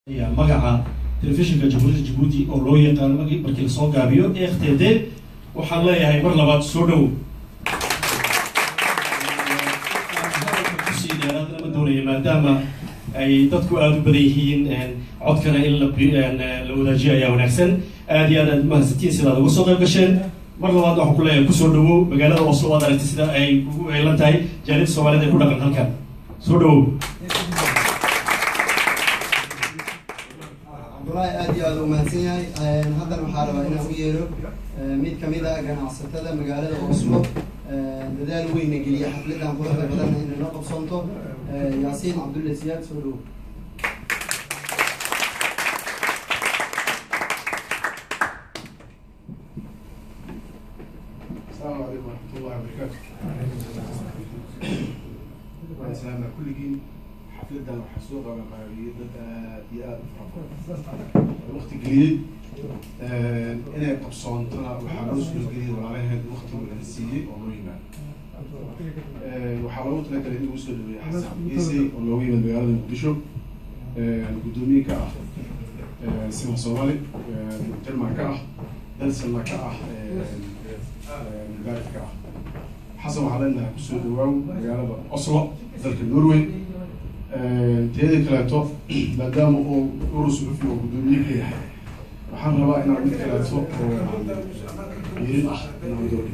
magaca telefishinka Djibouti oo loo yaqaan markii la soo gaabiyo ERTD waxaan leeyahay mar labaad soo dhow maadaama ay dadku aad u badan yihiin codkana in la wadaajiyo ayaa wanaagsan aad iyo aad mahadsantiin sidaad uga soo qayb gasheen mar labaad waxaan ku leeyahay kusoo dhawow magaalada Oslo waad aragtay sida ay ugu eelan tahay jaaliyadda Soomaaliyeed ee ku dhaqan halkan soo dhawow aad iyo aad u mahadsan yahay haddana waxaa rabaa inaan u yeero mid kamid ah ganacsatada magaalada Oslo dadaal weyn geliya xafladan quruxda badan in la qabsanto Yaasiin Cabdulle Siyaad soo dhawow السلام عليكم ورحمة الله وبركاته. السلام على كل جيل حفلة وحسوقة وقارية دقائق الوقت الجديد أنا قبصان طلع وحروس الجديد وعليها الوقت والأنسية والرويمة وحاولت لك اللي وصل لحسن إيسي والرويمة بيارد المقدشو القدومي كأخ سيما صوالي تلمع كأخ دلسلنا كأخ مبارك كأخ حسب علينا كسود واو مجال أصلا ذلك النرويج تهدي كلاته مادام أورس في وجودني كيح وحنا ربنا إن عندنا كلاته يرين أحد نعودوري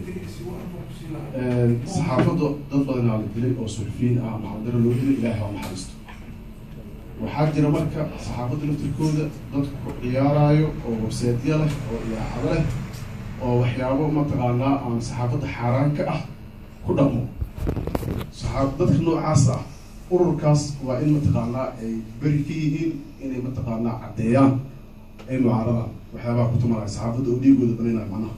صحافة ضد على الدليل أو سلفين محضر الوجود إله ومحرسته وحاجة رمكة صحافة الكودة ضد عيارايو أو سيديله أو إلى oo waxyaabo ma taqaanaa aan saxaafadda xaraan ka ah ku dhamo saxaafadda noocaas ah ururkaas waa in ma taqaanaa ay bari ka yihiin inay ma taqaanaa cadeeyaan ay mucaarada waxyaabaha ku tumanaya saxaafadda oo dhiigooda banaynayo macnaha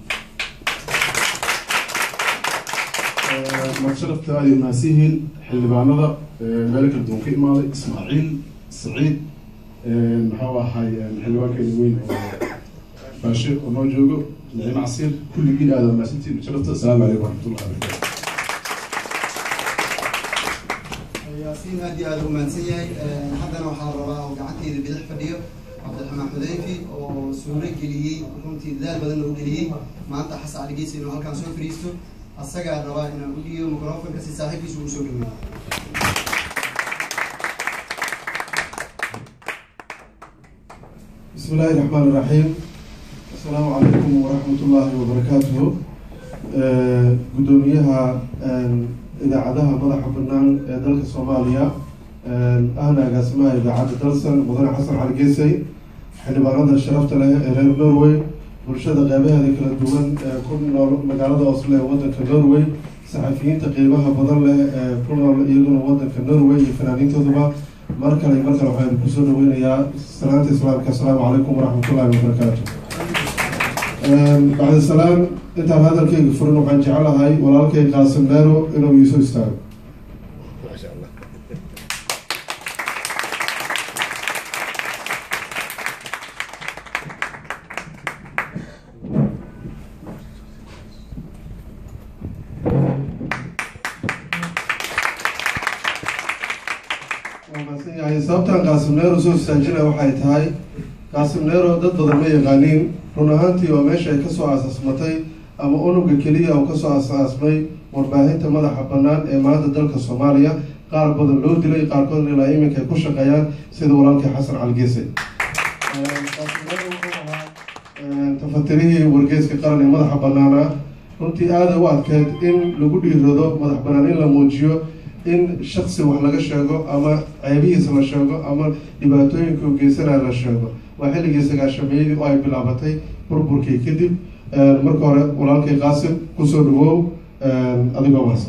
marsharafta ay maasihiin xildhibaanada meel kala duwan ka imaaday Ismaaciil Saciid maxaa ahay xildhibaankeena weyn oo baashe oo noo joogo نعيم عصير كل جيل هذا ما سنتي شرفت السلام عليكم ورحمة الله وبركاته. ياسين هادي هذا رومانسية حتى أنا وحارة وقعدتي بدح فديو عبد الرحمن حذيفي وسوري جليي وكنتي ذال بدل جليي ما أنت حس على جيسي إنه هالكان سوي فريستو السجع الرواء إنه أقولي ميكروفون بس يساعد في شو سوي بسم الله الرحمن الرحيم. السلام عليكم ورحمة الله وبركاته. قدوميها إذا عدها مضح فنان دلك الصومالية أنا قاسمها إذا عد درسا مضيع حسن حرقيسي حين برد شرفت له غير نروي برشاد غابها ذيك الدول كنا مقالة أصلية وطن كنروي صحفيين تقريبها بدل كنا يدون وطن كنروي فنانين تضبع مركلي وحيد كسور وين يا السلام عليكم ورحمة الله وبركاته. بعد السلام انت هذا الكيك فرن وحن جعلها هاي ولا الكيك قاسم نارو انه يسوي استاذ ما شاء الله يعني sababtan qaasim neero soo istaajina waxay tahay qaasim neero dad badan ma yaqaaniin run ahaantii waa meesha ay kasoo aasaasmatay ama unuga keliya oo kasoo aasaasmay warbaahinta madaxa bannaan ee maanta dalka Soomaaliya qaar badan loo dilay qaarkoodna ilaa iminka ay ku shaqeeyaan sida walaalkii Xasan Calgeese tafatirihii wargeyska qaran ee madaxa bannaana runtii aad u adkeyd in lagu dhiirado madax bannaan in la muujiyo in shakhsi wax laga sheego ama ceebihiisa la sheego ama dhibaatooyinka uu geysanaya la sheego waa xilligii sagaashameeyadii oo ay bilaabatay burburkii kadib marka hore walaalkay qaasim kusoo dhawow adigoo mahadsan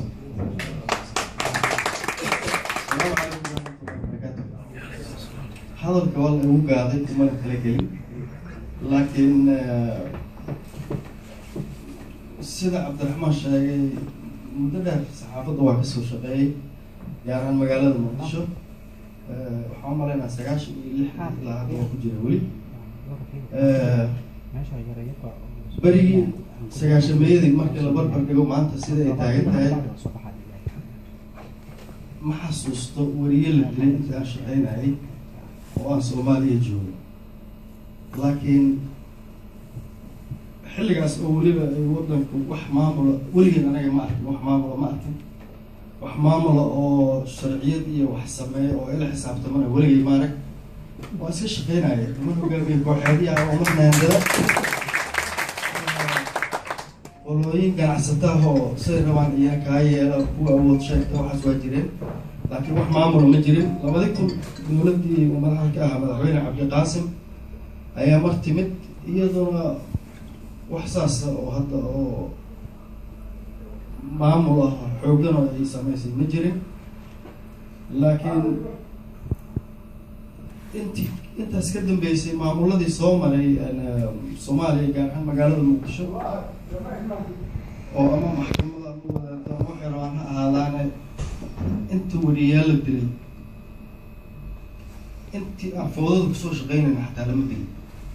hadalka waa lagu gaaday kumana kala gelin laakiin sida cabdiraxmaan sheegay muddo dheer saxaafadda waa kasoo shaqeeyey gaar ahaan magaalada muqdisho waxaan u malaynaa 96 ilaa hadda waa ku jira weli berigii 90-meeyadii markii la barbar dhigo maanta sida ay taagan tahay ma xasuusto wariye la dilay intii aan shaqeynayay oo aan Soomaaliya joogo laakiin xilligaas oo weliba ay waddanku wax maamulo weligeen anaga ma arkin wax maamulo oo sharciyad iyo wax sameeyo oo ila xisaabtamana weligay ma arag waa iska shaqeynaya ma hogaamiye kooxeedii ah oo marnaandada qolooyin ganacsataha oo siday rabaan iyana kaa yeela kuwa awood sheegta waxaas waa jireen laakiin wax maamulo ma jirin labadii kun dowladdii madaxa ka ahaa madaxweyne cabdiqaasim ayaa mar timid iyaduna wax saasa oo hadda oo maamul ah xooggan oo ay samaysay ma jirin laakiin intaas ka dambeysay maamuladii soo maray Soomaaliya gaar ahaan magaalada Muqdisho oo ama maxkamada ama wadaadda ama waxay rabaan ha ahaadaane inta wariyaal la dilay intii aan foodada kusoo shaqeynayna xataa lama dilin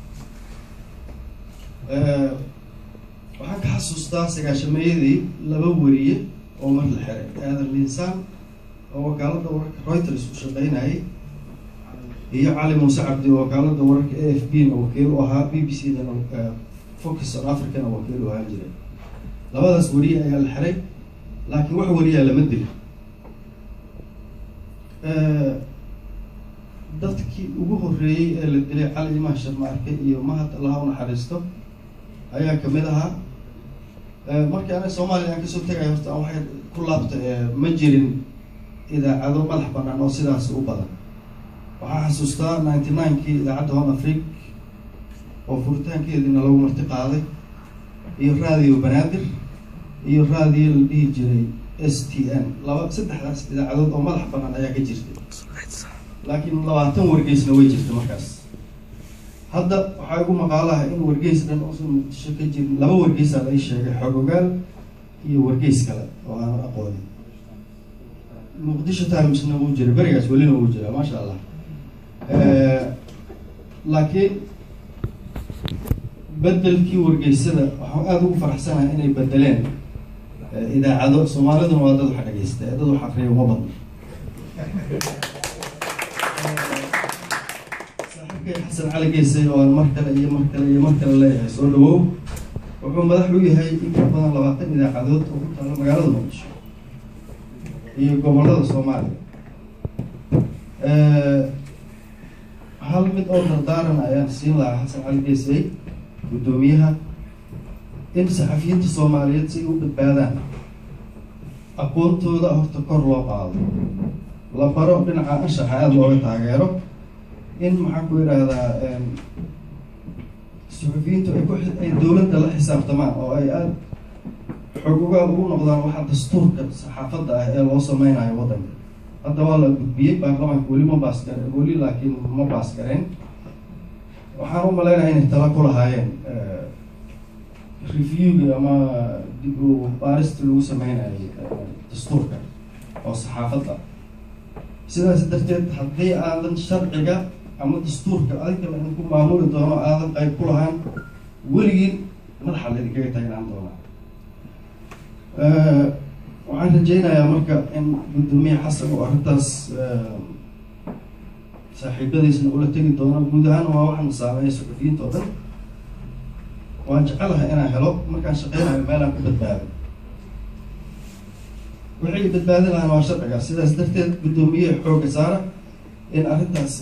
waxaan ka xasuustaa sagaashameeyadii laba wariye oo mar la xiray aadan linsaan oo wakaaladda wararka Reuters u shaqeynayay iyo cali muuse cabdi oo wakaaladda wararka AFP na wakiil u ahaa BBC dana Focus on Africa na wakiil u ahaan jiray labadaas wariye ayaa la xiray laakiin wax wariyaa lama dilin dadkii ugu horreeyey ee la dilay cali imaan sharmaarke iyo mahad allaha u naxariisto ayaa kamid ahaa markii aniga Soomaaliya aan kasoo tagay horta waxay ku laabtay ma jirin idaacado madax bannaan oo sidaas u badan waxaan xasuustaa 99kii idaacadda Horn Afrique oo furitaankeediina lagu marti qaaday iyo raadiyo Banaadir iyo raadiyo la dhihi jiray STN saddexdaas idaacadood oo madax bannaan ayaa ka jirtay laakiin 20 wargeysna way jirtay markaas hadda waxaa ugu maqaalaha in wargeys dhan uusan Muqdisho ka jirin laba wargeys ay sheegay Xogogaal iyo wargeys kale oo aan aqoonin Muqdisho Times-na wuu jiray barigaas welina wuu jiraa maasha Allah laakiin bedelkii wargeysada waxaan aad ugu faraxsanahay inay bedeleen idaacado Soomaaliduna waa dad wax dhageysta dad wax akhriyo uma badna xasan cali geesay oo mar kale leeyahay soo dhawow wuxuu madax u yahay in ka badan 20 idaacadood oo ku taala magaalada Muqdisho iyo gobollada Soomaaliya hal mid oo dardaaran ayaan siin lahaa xasan cali geesay gudoomiyaha in saxafiyiinta Soomaaliyeed si u badbaadaan aqoontooda horta kor loo qaado la baro dhinaca anshaxa aad looga taageero in maxaa ku yiraahdaa suxufiyiintu ay dowladda la xisaabtamaan oo ay aad xogogaal ugu noqdaan waxa dastuurka saxaafadda ah ee loo sameynayo waddanka hadda waa la gudbiyey baarlamaanka weli ma baas gareyn weli laakiin ma baas gareyn waxaan u maleynayaa inay tala ku lahaayeen reviewga ama dib u baarista lagu sameynayo dastuurka oo saxaafadda sidaas darteed haddii aadan sharciga ama dastuurka adiga la idinku maamuli doono aadan qayb ku lahaan weligiin madaxa la idinkaga taagnaan doonaa waxaan rajeynayaa marka in gudoomiye xasan oo arrintaas saaxiibadiisna ula tegi doono guud ahaan waa waxaan saameeya suxufiyiinta oo dhan waan jecelahay inaan helo markaan shaqeynayo meelaan ku badbaado wixii badbaadi lahaan waa sharcigaas sidaas darteed gudoomiye xooga saara in arrintaas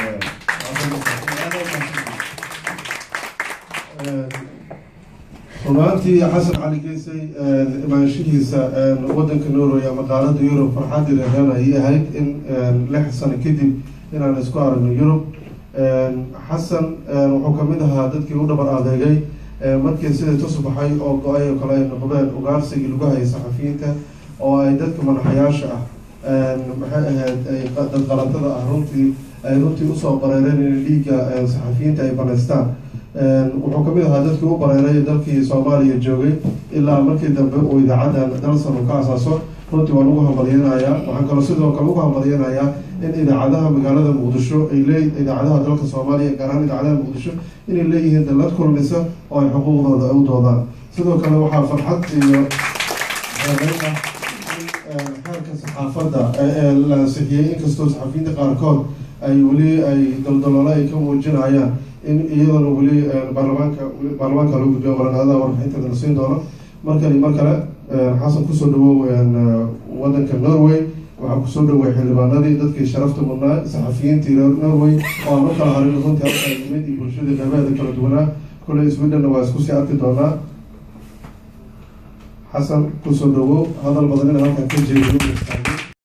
runaantii xasan cali geesay imaanshihiisa waddanka Norway ama qaaradda Yurub farxaddii reeraan ayay ahayd in 6 sano kadib inaan isku aragno Yurub xasan wuxuu kamid ahaa dadkii u dhabar adeegay markii sidii tusbaxay oo go-ay oo kale ay noqdeen ugaarsigii lagu hayay saxafiyiinta oo ay dadka madaxayaasha ah maxay ahayd ay dad qalatada ah runtii usoo bareereen in dhiigga saxafiyiinta ay banaystaan wuxuu kamid ahaa dadkii u bareeray dalkii Soomaaliya joogay ilaa markii dambe uu idaacadan dalsan uu ka asaaso runtii waan ugu hambalyenayaa waxaan kaloo sidoo kale ugu hambalyeynayaa in idaacadaha magaalada Muqdisho ay leeyihiin idaacadaha dalka Soomaaliya gaar ahaan idaacadaha Muqdisho inay leeyihiin dallad kulmisa oo ay xuquuqdooda u doodaan sidoo kale waxaa farxad iyo xeerka saxaafadda la ansixiyey inkastoo saxafiyiinta qaarkood ay weli ay daldaloolo ay ka muujinayaan in iyadana weli baarlamaanka loo gudbiyo qoranaada warbixinteeda la siin doono markani mar kale xasan kusoo dhawow wadanka Norway waxaa kusoo dhaway xildhibaanadii dadkii sharafta mudnaa saxafiyiintii reer Norway oo aan u kala harin runtii halka yimid iyo bulshada qeybaheeda kala duwanaa kolay Sweden waa isku sii arki doonaa xasan kusoo dhawow hadal badan in halkan ka jeediyo